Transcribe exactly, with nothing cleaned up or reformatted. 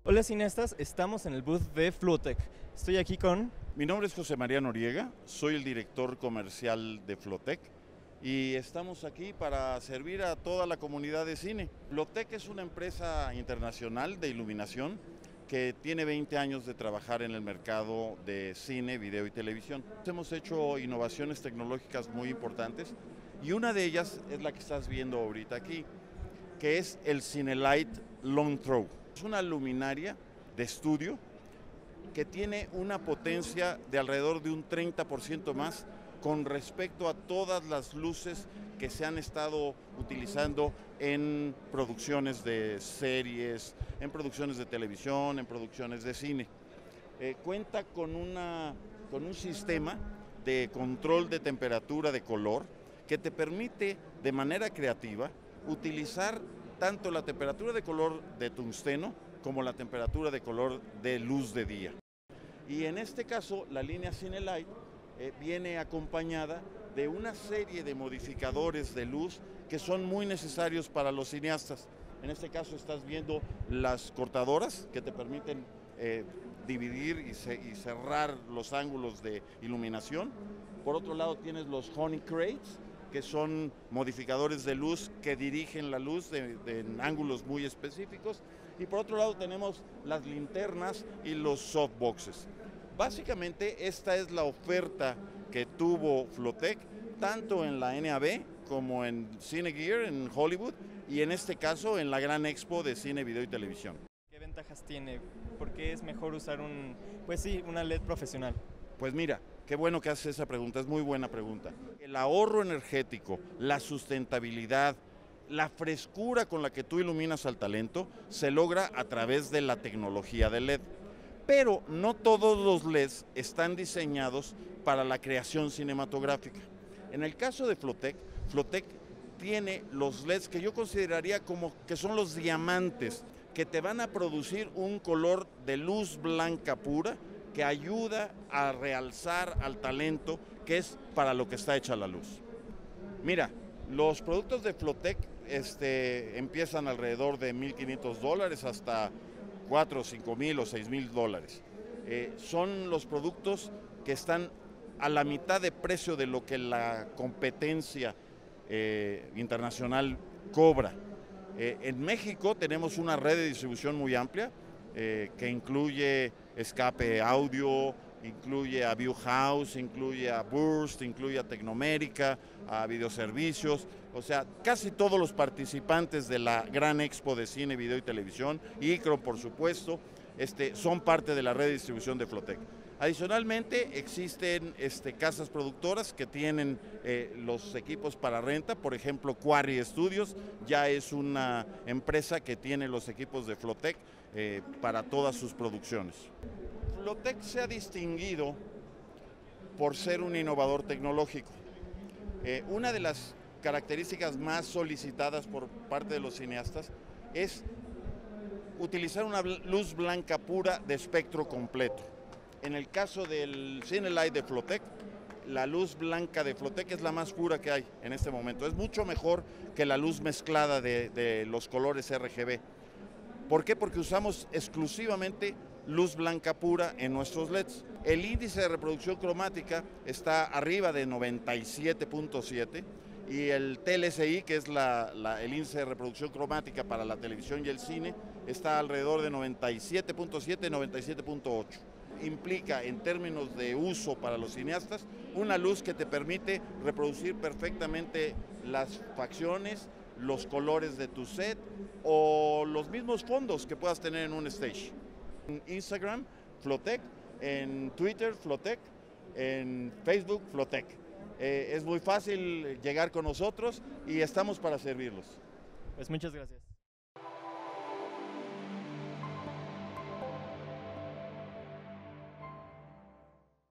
Hola cineastas, estamos en el booth de Flowtech. Estoy aquí con... Mi nombre es José María Noriega, soy el director comercial de Flowtech y estamos aquí para servir a toda la comunidad de cine. Flowtech es una empresa internacional de iluminación que tiene veinte años de trabajar en el mercado de cine, video y televisión. Hemos hecho innovaciones tecnológicas muy importantes y una de ellas es la que estás viendo ahorita aquí, que es el Cinelight Long Throw. Es una luminaria de estudio que tiene una potencia de alrededor de un treinta por ciento más con respecto a todas las luces que se han estado utilizando en producciones de series, en producciones de televisión, en producciones de cine. Eh, cuenta con, una, con un sistema de control de temperatura de color que te permite de manera creativa utilizar tanto la temperatura de color de tungsteno como la temperatura de color de luz de día. Y en este caso, la línea Cinelight eh, viene acompañada de una serie de modificadores de luz que son muy necesarios para los cineastas. En este caso estás viendo las cortadoras que te permiten eh, dividir y, ce y cerrar los ángulos de iluminación. Por otro lado tienes los honey crates, que son modificadores de luz que dirigen la luz de, de, en ángulos muy específicos. Y por otro lado tenemos las linternas y los softboxes. Básicamente esta es la oferta que tuvo Flowtech, tanto en la N A B como en Cine Gear en Hollywood y en este caso en la Gran Expo de Cine, Video y Televisión. ¿Qué ventajas tiene? ¿Por qué es mejor usar un, pues sí, una L E D profesional? Pues mira, qué bueno que haces esa pregunta, es muy buena pregunta. El ahorro energético, la sustentabilidad, la frescura con la que tú iluminas al talento se logra a través de la tecnología de L E D. Pero no todos los L E Ds están diseñados para la creación cinematográfica. En el caso de Flowtech, Flowtech tiene los L E Ds que yo consideraría como que son los diamantes, que te van a producir un color de luz blanca pura que ayuda a realzar al talento, que es para lo que está hecha la luz. Mira, los productos de Flowtech este, empiezan alrededor de mil quinientos dólares hasta cuatro, cinco mil o seis mil dólares. Eh, son los productos que están a la mitad de precio de lo que la competencia eh, internacional cobra. Eh, en México tenemos una red de distribución muy amplia eh, que incluye escape audio, incluye a Viewhouse, incluye a Burst, incluye a Tecnomérica, a Videoservicios, o sea, casi todos los participantes de la Gran Expo de Cine, Video y Televisión, ICRO por supuesto, este, son parte de la red de distribución de Flowtech. Adicionalmente existen este, casas productoras que tienen eh, los equipos para renta, por ejemplo Quarry Studios ya es una empresa que tiene los equipos de Flowtech eh, para todas sus producciones. Flowtech se ha distinguido por ser un innovador tecnológico. Eh, una de las características más solicitadas por parte de los cineastas es utilizar una luz blanca pura de espectro completo. En el caso del Cinelight de Flowtech, la luz blanca de Flowtech es la más pura que hay en este momento. Es mucho mejor que la luz mezclada de, de los colores R G B. ¿Por qué? Porque usamos exclusivamente luz blanca pura en nuestros L E Ds. El índice de reproducción cromática está arriba de noventa y siete punto siete y el T L S I, que es la, la, el índice de reproducción cromática para la televisión y el cine, está alrededor de noventa y siete punto siete, noventa y siete punto ocho. Implica en términos de uso para los cineastas una luz que te permite reproducir perfectamente las facciones, los colores de tu set o los mismos fondos que puedas tener en un stage. En Instagram, Flowtech, en Twitter, Flowtech, en Facebook, Flowtech. Eh, es muy fácil llegar con nosotros y estamos para servirlos. Pues muchas gracias.